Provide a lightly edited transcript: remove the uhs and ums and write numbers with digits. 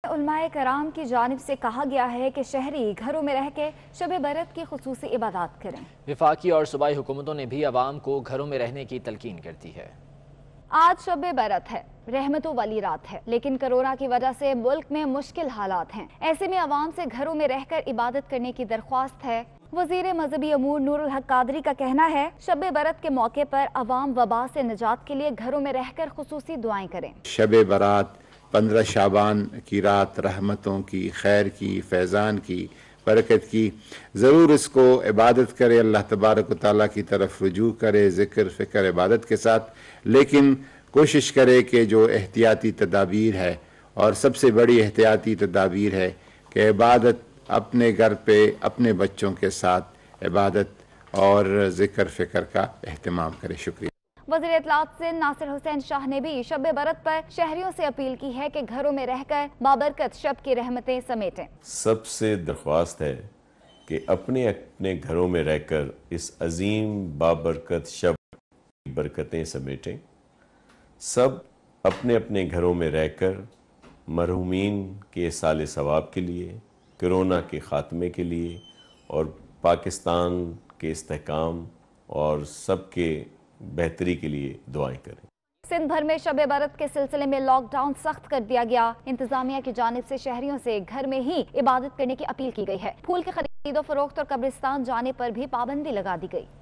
उलमाए कराम की जानिब से कहा गया है कि शहरी घरों में रह के शब बरत की खुसूसी इबादत करें। वफाकी और सूबाई हुकूमतों ने भी अवाम को घरों में रहने की तलकीन करती है। आज शब बरत है, रहमतों वाली रात है, लेकिन कोरोना की वजह से मुल्क में मुश्किल हालात हैं। ऐसे में अवाम से घरों में रहकर इबादत करने की दरख्वास्त है। वज़ीर मजहबी अमूर नूरुल हक कादरी का कहना है, शब बरत के मौके पर अवाम वबा से निजात के लिए घरों में रहकर खुसूसी दुआएं करें। शब बरात 15 शाबान की रात रहमतों की, खैर की, फैज़ान की, बरकत की। ज़रूर इसको इबादत करे, अल्लाह तबारक व तआला की तरफ रुजू करे ज़िक्र फ़िक्र इबादत के साथ, लेकिन कोशिश करे कि जो एहतियाती तदाबीर है, और सबसे बड़ी एहतियाती तदाबीर है कि इबादत अपने घर पे अपने बच्चों के साथ इबादत और ज़िक्र फ़िक्र का एहतमाम करे। शुक्रिया। वज़ीर इत्तलात से नासिर हुसैन शाह ने भी शब बरत पर शहरियों से अपील की है कि घरों में रहकर बाबरकत शब की रहमतें समेटें। सबसे दरख्वास्त है कि अपने अपने घरों में रहकर इस अजीम बाबरकत शब की बरकतें समेटें। सब अपने अपने घरों में रहकर मरहूमीन के साले सवाब के लिए, कोरोना के ख़ात्मे के लिए और पाकिस्तान के इस्तेहकाम और सबके बेहतरी के लिए दुआएं करें। सिंध भर में शब बरत के सिलसिले में लॉकडाउन सख्त कर दिया गया। इंतजामिया की जानिब से शहरियों से घर में ही इबादत करने की अपील की गई है। फूल की खरीदो फरोख्त और कब्रिस्तान जाने पर भी पाबंदी लगा दी गई।